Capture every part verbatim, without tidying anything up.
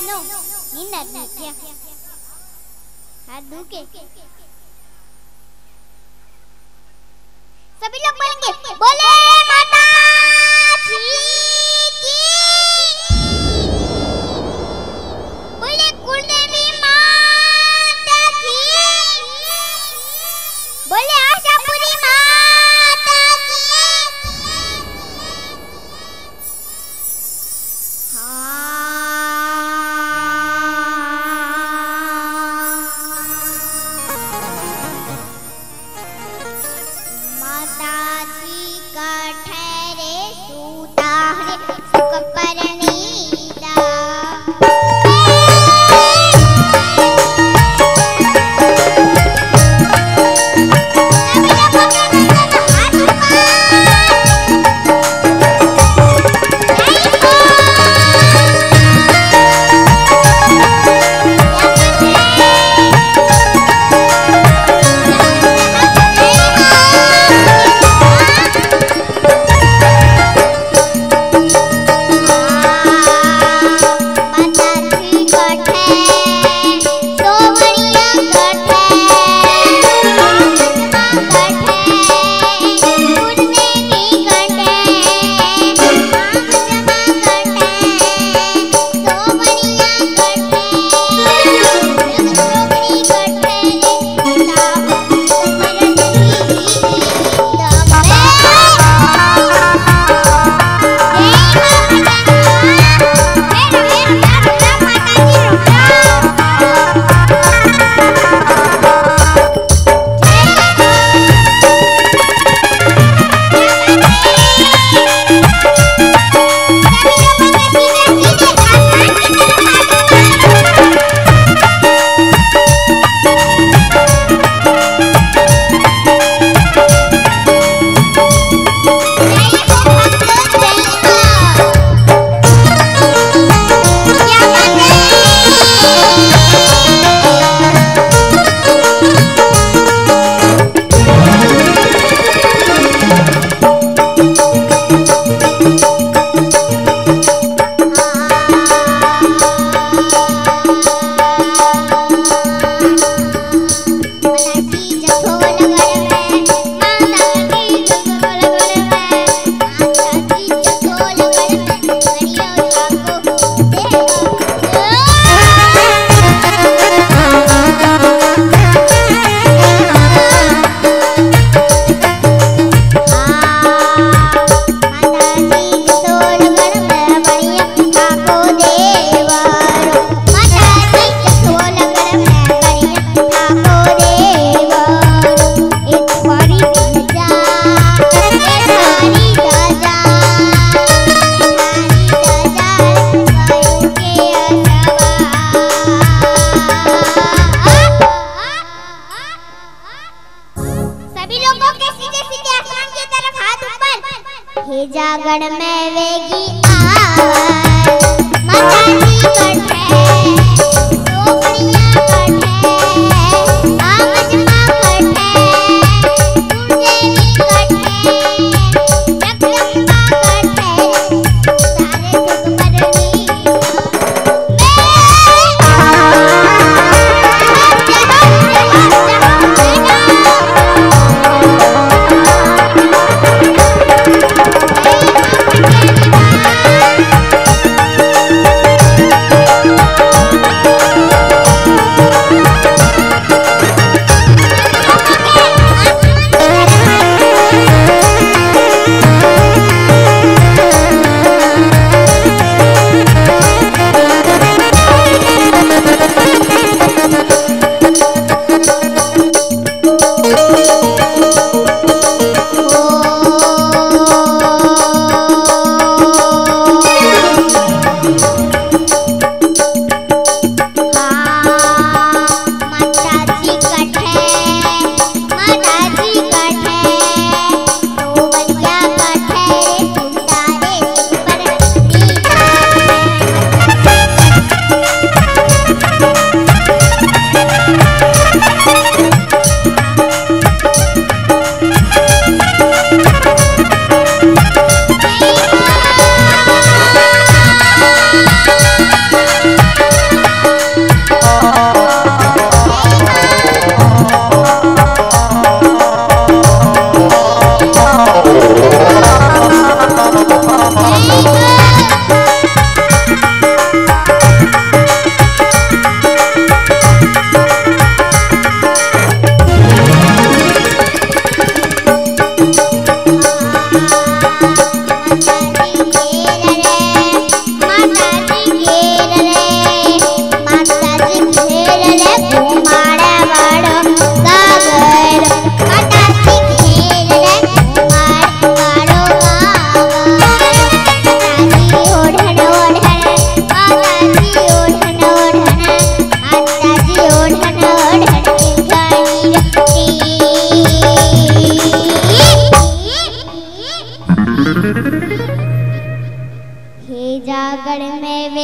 No नींद नहीं क्या हाथ धो के सभी लोग बोलेंगे बोले माता जी की बोले कुलदेवी माता की बोले आशापुरी माता की माता जी का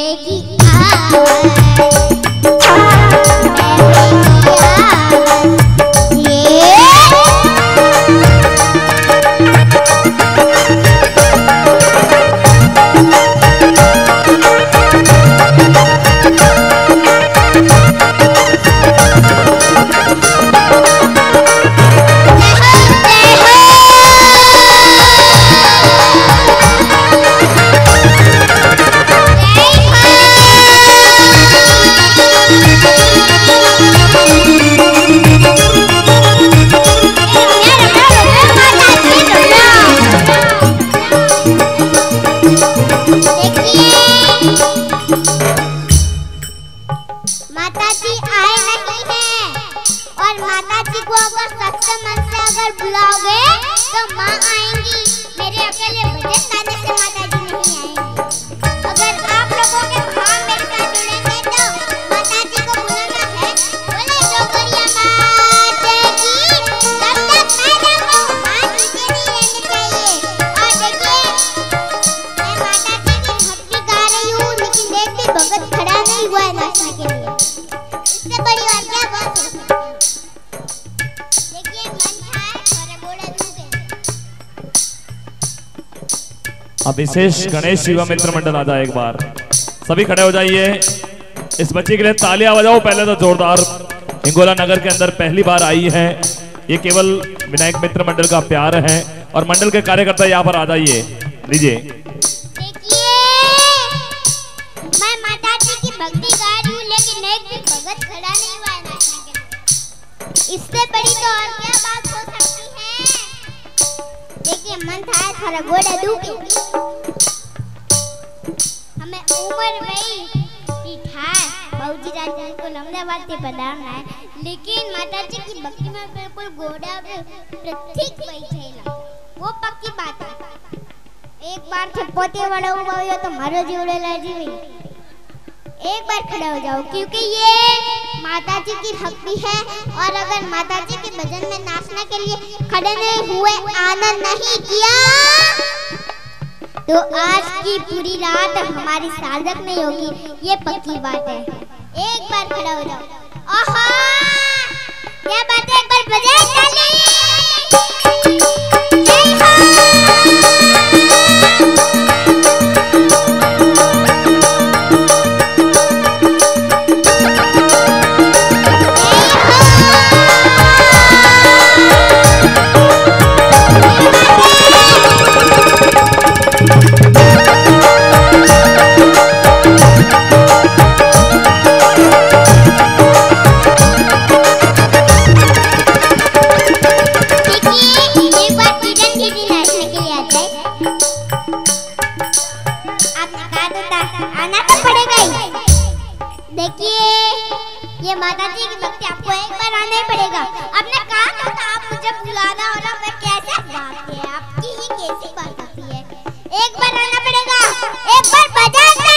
देगी आवाज़, माताजी आए नहीं हैं और माताजी को अगर सच्चे मन से अगर बुलाओगे तो माँ आएंगी। मेरे अकेले भजन गाने से माताजी नहीं आएंगी। अगर आप लोगों के भाव मेरे साथ जुड़ेंगे तो माताजी को बुलाना है। बोले डोगरिया माता की, तब तक मैं देखो माँ नीचे नहीं रहनी चाहिए। और देखिए मैं माताजी की भक्ति गा रही हूँ, लेकिन देखती भगत खड़ा नहीं हुआ है नाचने के लिए। इससे बड़ी बात क्या बात है? देखिए मन था थोड़ा बोला दूंगे। अब विशेष गणेश शिवा मित्र मंडल आ जाए एक बार, सभी खड़े हो जाइए। इस बच्चे के लिए तालियां बजाओ पहले तो जोरदार। हिंगोला नगर के अंदर पहली बार आई है, ये केवल विनायक मित्र मंडल का प्यार है और मंडल के कार्यकर्ता यहाँ पर आ जाइए। लीजिए मैं माताजी की भक्ति गा रही हूँ, लेकिन एक भी भगत खड़ा नहीं हुआ है नाचने के लिए। इससे बड़ी तो और क्या बात हो सकती है? देखिए मन था थोड़ा घोड़ा दूंगी। हमें उम्र गई ठार बाबूजी राजा को नमदाबाद से पधारना है, लेकिन माताजी की भक्ति में बिल्कुल घोड़ा प्रतीक बैठेला, वो पक्की बात है। एक बार से पोते वाला उबा हो तो मारो जीवड़ेला जीवी। एक बार खड़े हो जाओ, क्योंकि ये माताजी की भक्ति है और अगर माताजी के भजन में नाचने के लिए खड़े नहीं हुए, आनंद नहीं किया, तो आज की पूरी रात हमारी सार्थक नहीं होगी, ये पक्की बात है। एक बार खड़ा हो जाओ। ओहो क्या बात है, एक बार बजाए ताली। देखिए ये माताजी की भक्ति आपको एक बार आना ही पड़ेगा। आपने कहा था, था आप मुझे बुलाना और अब मैं कैसे बात है आपकी ही कैसी बात होती है। एक बार आना पड़ेगा, एक बार बजाना।